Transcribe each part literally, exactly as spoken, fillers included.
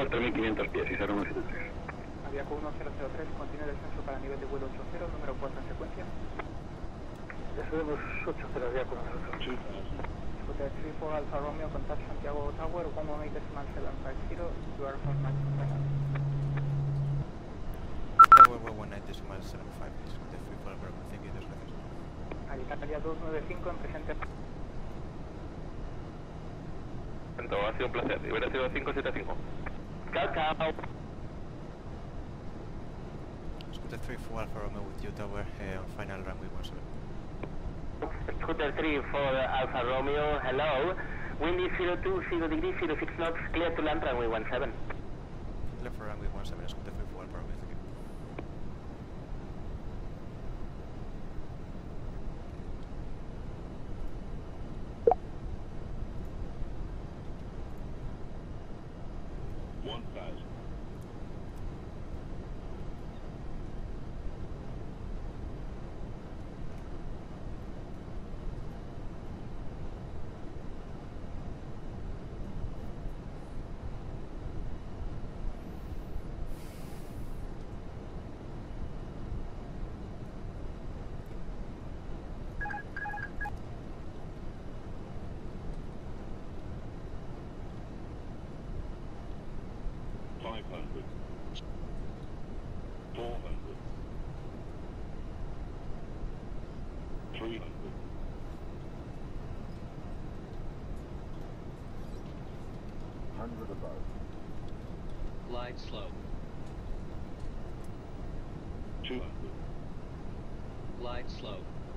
cuatro mil quinientos pies y cero uno siete tres. Aviaco uno cero cero tres, continúe descenso para nivel de vuelo ocho cero, número cuatro en secuencia. Descendemos ocho cero, Aviaco uno cero cero. Scooter three four Alfa Romeo, contact Santiago Tower, one one eight decimal seven five zero, you are on my final. Tower one one eight decimal seven five, Scooter three four Alfa Romeo, thank you, dos gracias. Alitalia dos nueve cinco en presente. Ha sido un placer, hubiera sido cinco siete cinco. Chao, chao. Scooter three four Alfa Romeo with you, Tower, uh, on final runway one seven. Scooter three four Alfa Romeo, hello. Wind is zero two, zero degrees, zero six knots, clear to land runway one seven. Left for runway one seven, Scooter three four Alfa Romeo, thank you. one thousand. five hundred, four hundred, three hundred, one hundred above, Glide slow. two hundred, Glide slow.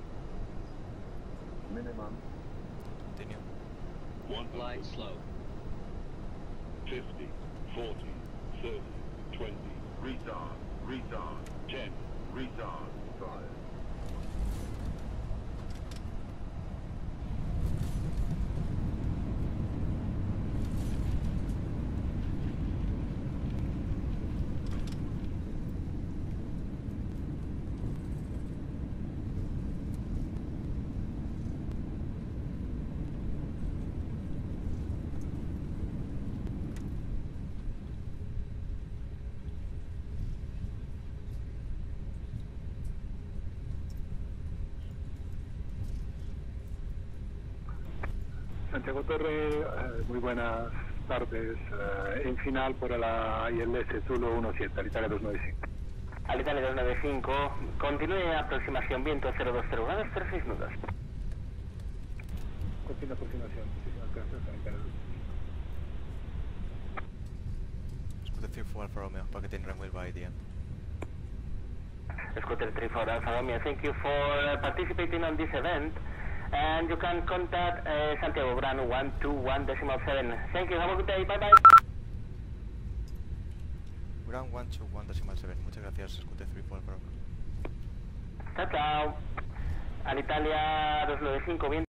minimum, Continue. one Glide hundred, slow. fifty, forty, thirty, twenty, retard, retard, ten, retard, five. Santiago Torre, eh, muy buenas tardes. Eh, en final por la I L S Zulu uno siete, Alitalia dos nueve cinco. Alitalia dos nueve cinco, continúe aproximación viento cero dos cero grados, cero seis nudos. Continua aproximación. Sí, alcanza Alitalia dos. Scooter three four Alfa Romeo, packet in runway by the end. Scooter three four Alfa Romeo, thank you for participating on this event. And you can contact uh, Santiago Gran one two one decimal seven. Thank you, have a good day, bye bye. Ground one two one decimal seven, muchas gracias, Scooter three four Alfa Romeo. Chao, chao. Alitalia dos nueve cinco, bien.